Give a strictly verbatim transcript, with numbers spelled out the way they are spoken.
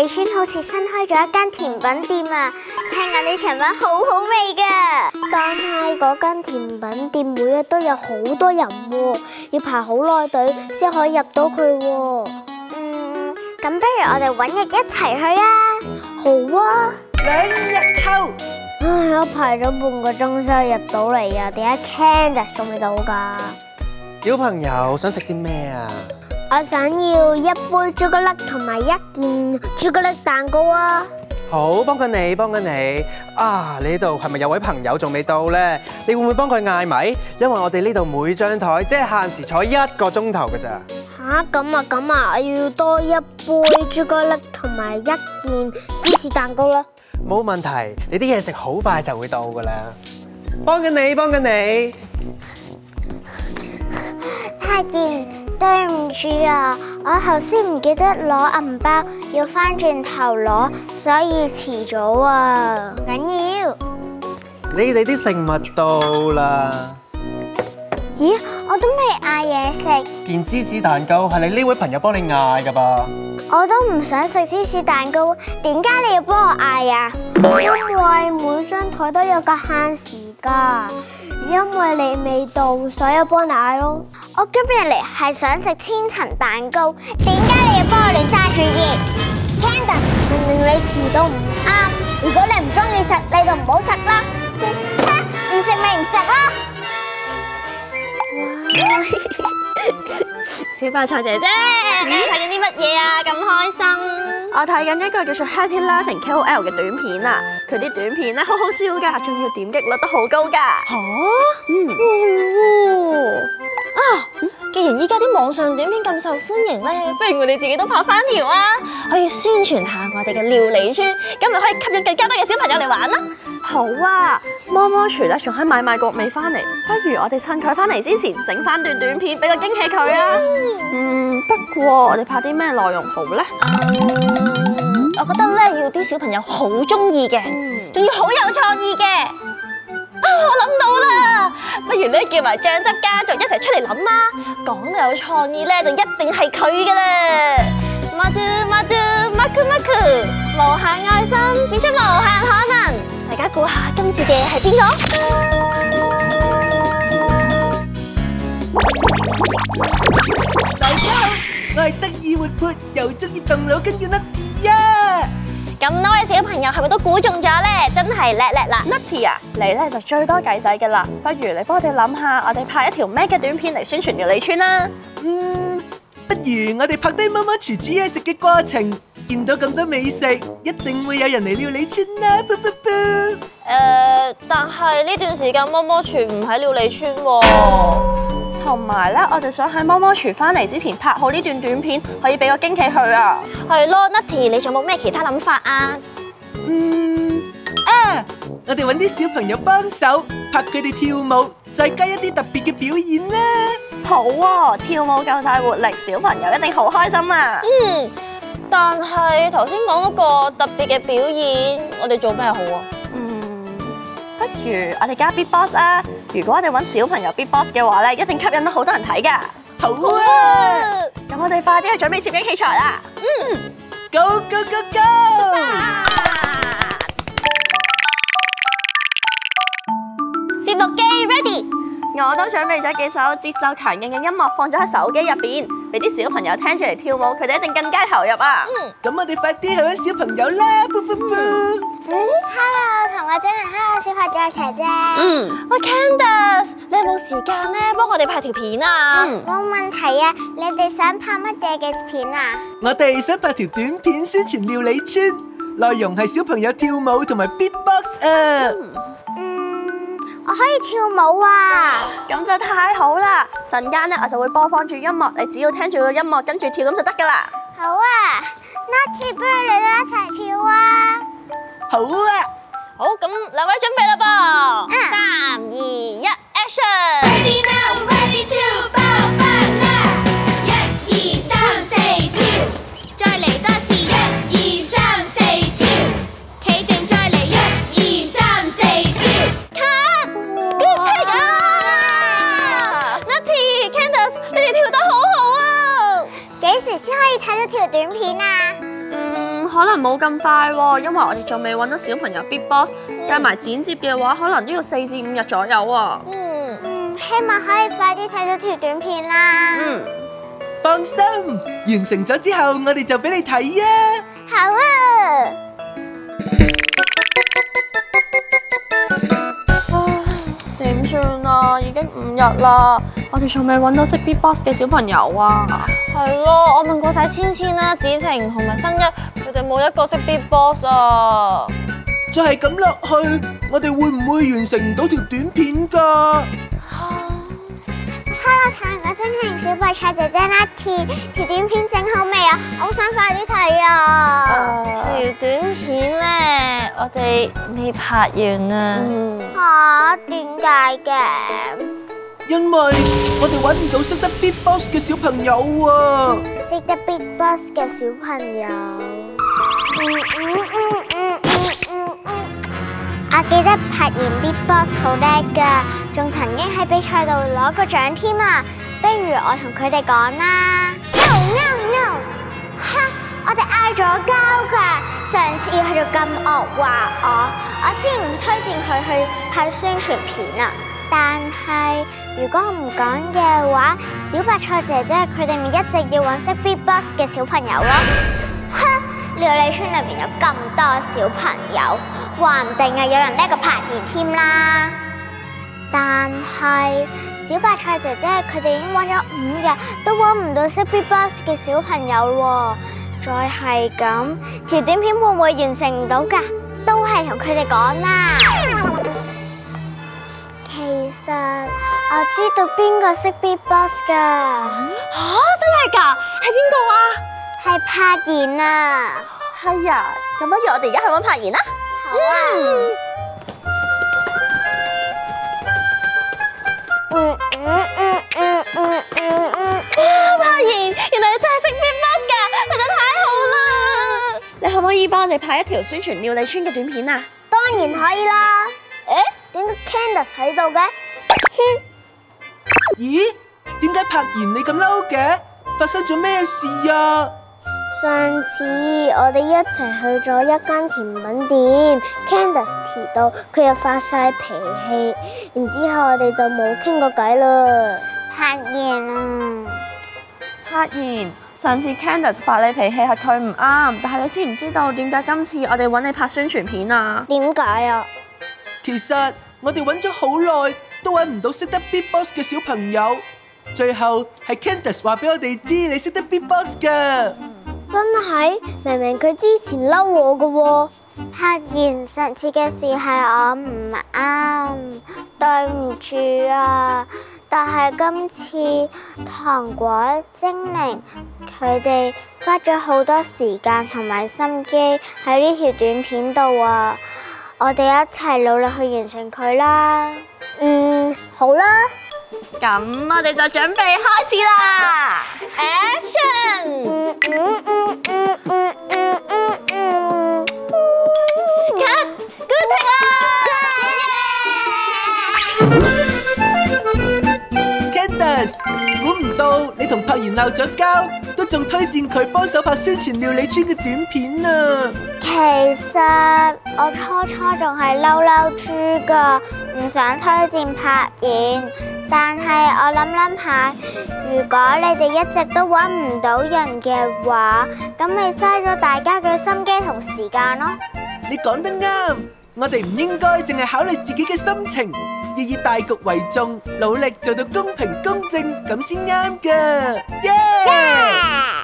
理村好似新開咗一間甜品店啊，聽講啲甜品好好味噶。但係嗰間甜品店每日都有好多人喎，要排好耐隊先可以入到佢喎。嗯，咁不如我哋搵日一齊去啊！好啊。 兩日後， 唉，我排咗半個鐘先入到嚟啊，點解 Candace 仲未到噶？ 小朋友想食啲咩啊？ 我想要一杯朱古力同埋一件朱古力蛋糕啊！ 好，幫緊你，幫緊你。啊，你呢度係咪有位朋友仲未到呢？你會唔會幫佢嗌埋？因為我哋呢度每張台即係限時坐一個鐘頭㗎咋。 吓，咁啊咁啊，我要多一杯朱古力同埋一件芝士蛋糕啦。 冇問題，你啲嘢食好快就會到㗎啦。幫緊你，幫緊你。太健，對唔住啊，我頭先唔記得攞銀包，要翻轉頭攞，所以遲咗啊。唔緊要。你哋啲食物到啦。咦，我都未嗌嘢食。件芝士蛋糕係你呢位朋友幫你嗌㗎噃。我都唔想食芝士蛋糕，點解你要幫我嗌啊？因為每張台都有個限時㗎。因為你未到，所以我幫你嗌咯。我今日嚟係想食千層蛋糕，點解你要幫我亂揸主意 ？Candace，明明你遲到唔啱，如果你唔中意食，你就唔好食啦。唔食咪唔食啦。 小白菜姐姐，你睇緊啲乜嘢啊？咁開心！我睇緊一個叫做 Happy Laughing K O L 嘅短片啊，佢啲短片咧好好笑噶，仲要點擊率都好高噶。嚇！嗯。啊！既然依家啲網上短片咁受歡迎咧，不如我哋自己都拍翻條啊！可以宣傳下我哋嘅料理村，咁咪可以吸引更加多嘅小朋友嚟玩啦。好啊！摩摩廚咧仲喺買賣局未翻嚟，不如我哋趁佢翻嚟之前整翻段短片俾個驚喜佢啊！嗯，不過我哋拍啲咩內容好咧？嗯，我覺得咧要啲小朋友好中意嘅，仲要好有創意嘅。啊！我諗到啦，不如咧叫埋醬汁家族一齊出嚟諗啊！講到有創意咧，就一定係佢噶啦！馬嘟馬嘟馬庫馬庫，無限愛心變出無限可能。大家估下今次嘅係邊個？ 大家好，我係得意活潑又中意動腦筋嘅 Nutty 啊！ 咁多位小朋友係咪都估中咗咧？真係叻叻啦 ！Nutty 啊，你咧就最多計仔噶啦，不如你幫我哋諗下，我哋拍一條咩嘅短片嚟宣傳料理村啦？ 嗯，不如我哋拍低媽媽廚煮嘢食嘅過程，見到咁多美食，一定會有人嚟料理村啦！噗噗噗。 誒，但係呢段時間摩摩廚唔喺料理村喎。同埋咧，我哋想喺摩摩廚翻嚟之前拍好呢段短片，可以俾個驚喜佢啊！係咯 ，Nutty，你仲有冇咩其他諗法啊？ 嗯啊，我哋揾啲小朋友幫手拍佢哋跳舞，再加一啲特別嘅表演啦！ 好啊，跳舞夠晒活力，小朋友一定好開心啊！嗯，但係頭先講嗰個特別嘅表演，我哋做咩好啊？不如我哋加 Beatbox 啊！如果我哋揾小朋友 Beatbox 嘅話咧，一定吸引到好多人睇噶。 好啊！ 咁我哋快啲去準備攝影器材啦！嗯 ，Go go go go！ 攝錄機 ready， 我都準備咗幾首節奏強勁嘅音樂放咗喺手機入邊，俾啲小朋友聽住嚟跳舞，佢哋一定更加投入啊！嗯， 咁我哋快啲去揾小朋友啦！噗噗噗。 嗯 ，Hello， 同我真係 Hello 小朋友一齊啫。 嗯，喂 Candace，你有冇時間咧幫我哋拍條片啊？ 嗯，冇問題啊。你哋想拍乜嘢嘅片啊？ 我哋想拍條短片宣傳料理村，內容係小朋友跳舞同埋 beatbox 啊。 嗯，我可以跳舞啊。 咁就太好啦！陣間咧我就會播放住音樂，你只要聽住個音樂跟住跳咁就得噶啦。 好啊 ，Nutty，不如你都一齊跳啊！ 好啊！ 好，咁兩位準備啦噃，三二一 ，Action！Ready now, ready to 爆發啦！一二三四跳，再嚟多次，一二三四跳，企定再嚟，一二三四跳。 Cut！Good take 啊 ！Nutty、Candace，你哋跳得好好啊！ 幾時先可以睇到條短片啊？ 嗯， 可能冇咁快喎，因為我哋仲未揾到小朋友 beatbox，計埋剪接嘅話，可能都要四至五日左右啊。嗯， 嗯，希望可以快啲睇到條短片啦。 嗯， 放心，完成咗之後，我哋就俾你睇啊！ 好啊。 點算啊？已經五日啦，我哋仲未揾到識 beatbox 嘅小朋友啊。係咯，我問過晒千千啦、子晴同埋新一，佢哋冇一個識 beatbox 啊。 再係咁落去，我哋會唔會完成唔到條短片㗎？ Hello， 太陽真係小白菜姐姐 Natty， 條短片整好未啊？我好想快啲睇啊！ 條短片咧，我哋未拍完啊。 吓，點解嘅？ 因為我哋揾唔到識得 beatbox 嘅小朋友啊！ 識得 beatbox 嘅小朋友。嗯嗯嗯嗯嗯嗯嗯。我記得拍完 beatbox 好叻噶，仲曾經喺比賽度攞過獎添啊！不如我同佢哋講啦。No no no！ 哈，我哋嗌咗交噶。上次佢就咁惡話我，我先唔推薦佢去拍宣傳片啊。但係如果我唔講嘅話，小白菜姐姐佢哋咪一直要揾識 beatbox 嘅小朋友咯。哈！料理村裏邊有咁多小朋友，話唔定啊有人叻過柏妍添啦。但係小白菜姐姐佢哋已經揾咗五日，都揾唔到識 beatbox 嘅小朋友喎。再係咁，條短片會唔會完成唔到㗎？都係同佢哋講啦。其實我知道邊個識 beatbox 㗎。 吓，真係㗎？係邊個啊？ 係柏妍啊！ 係啊，咁不如我哋而家去揾柏妍啦。 好啊。嗯嗯嗯嗯嗯嗯嗯。 柏妍，原來你真係識 beatbox 㗎，實在太好啦！你可唔可以幫我哋拍一條宣傳料理村嘅短片啊？ 當然可以啦。誒，點解 Candace 喺度嘅？哼！ 咦？點解柏妍你咁嬲嘅？發生咗咩事啊？ 上次我哋一齊去咗一間甜品店 ，Candace 提到佢又發晒脾氣，然之後我哋就冇傾過偈啦。 柏妍啊， 柏妍，上次 Candace 發你脾氣係佢唔啱，但係你知唔知道點解今次我哋揾你拍宣傳片啊？ 點解啊？ 其實我哋揾咗好耐，都揾唔到識得 beatbox 嘅小朋友。最後係 Candace 話俾我哋知你識得 beatbox 㗎。 真係，明明佢之前嬲我㗎喎。 柏妍，上次嘅事係我唔啱，對唔住啊！但係今次糖果、精靈佢哋花咗好多時間同埋心機喺呢條短片度啊！我哋一齊努力去完成佢啦。 嗯，好啦。 咁我哋就準備開始啦 ！Action！ 嗯嗯嗯嗯嗯嗯嗯嗯 Cut！Good take 啊 Candace，估唔到你同柏妍鬧咗交，都仲推薦佢幫手拍宣傳料理村嘅短片啊！ 其實我初初仲係嬲嬲豬㗎，唔想推薦柏妍。但係我諗諗下，如果你哋一直都揾唔到人嘅話，咁咪嘥咗大家嘅心機同時間咯。 你講得啱，我哋唔應該淨係考慮自己嘅心情，要以大局為重，努力做到公平公正，咁先啱㗎。耶！